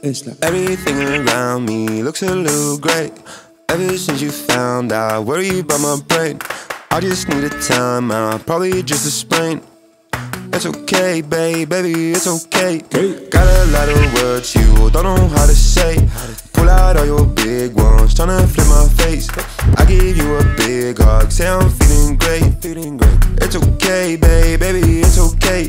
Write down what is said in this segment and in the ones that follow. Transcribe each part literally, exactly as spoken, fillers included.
It's like everything around me looks a little great. Ever since you found out, worry about my brain. I just need a time out, probably just a sprain. It's okay, babe, baby, it's okay. Got a lot of words you don't know how to say. Pull out all your big ones, tryna flip my face. I give you a big hug, say I'm feeling great. It's okay, babe, baby, it's okay.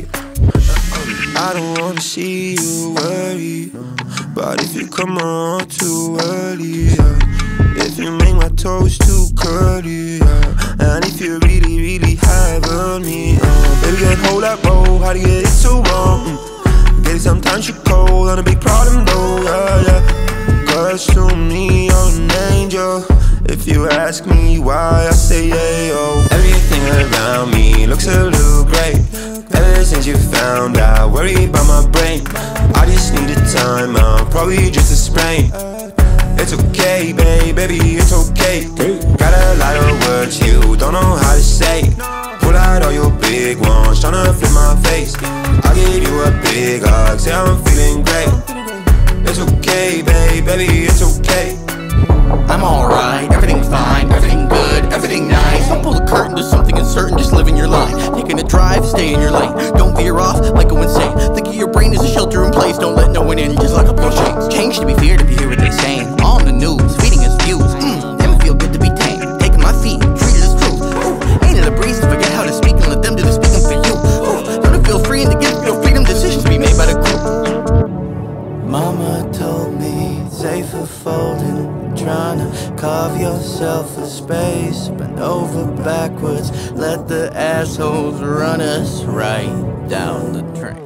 I don't wanna see you worry, but if you come around too early, yeah. If you make my toes too curly, yeah. And if you really, really have on me, uh, baby, can't hold that roll, how to get it so wrong. mm. Get it sometimes you cold, on a big problem though, yeah, yeah. Cause to me you're an angel. If you ask me why, I say yeah, yo. Everything around me looks a little great. Ever since you found out, worry about my brain. I just need a time out, probably just a sprain. It's okay, babe, baby, it's okay. Got a lot of words you don't know how to say. Pull out all your big ones, tryna flip my face. I give you a big hug, say I'm feeling great. It's okay, babe, baby, it's okay. I'm alright, everything's fine, everything good, everything nice. Don't pull the curtain to something uncertain, just live in your life. Taking a drive, stay in your lane. Don't veer off, like go insane. Think of your brain as a shelter in place. Don't let no one in, just lock up your chains. Change to be feared if you hear what they're saying. All in the news, feeding us views. Mmm, them feel good to be tamed. Taking my feet, treat it as truth. Ooh, ain't it a breeze to forget how to speak and let them do the speaking for you. Ooh, don't it feel free and to give your freedom decisions to be made by the group. Mama told me it's safer folding. Tryna carve yourself a space. Bend over backwards, let the assholes run us right down the train.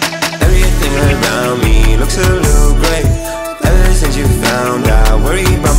Everything around me looks a little great. Ever since you found out, worry about